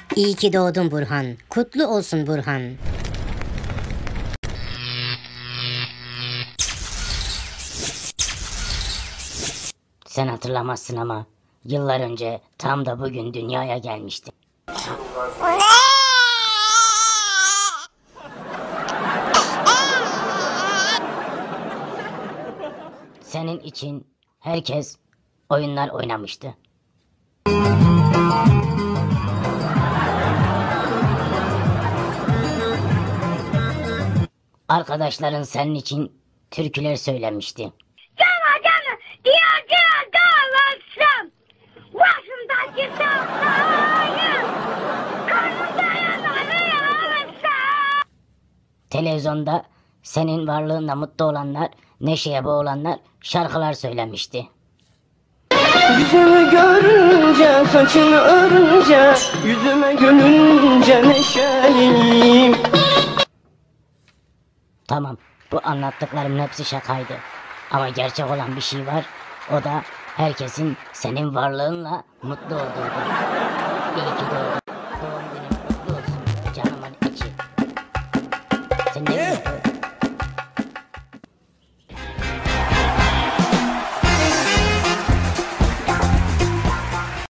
İyi ki doğdun Burhan. Kutlu olsun Burhan. Sen hatırlamazsın ama yıllar önce tam da bugün dünyaya gelmiştim. Senin için herkes oyunlar oynamıştı. Arkadaşların senin için türküler söylemişti. Cana cana diye dolaşsam başımdaki saflayı karnımda yanarı Televizyonda senin varlığınla mutlu olanlar, neşeye boğulanlar şarkılar söylemişti. Yüzümü görünce, saçını örünce, yüzüme gülünce neşeliyim. Tamam, bu anlattıklarımın hepsi şakaydı. Ama gerçek olan bir şey var, o da herkesin senin varlığınla mutlu olduğudur. İyi ki doğdun. Doğum günün kutlu olsun canımın içi. Sen ne diyorsun?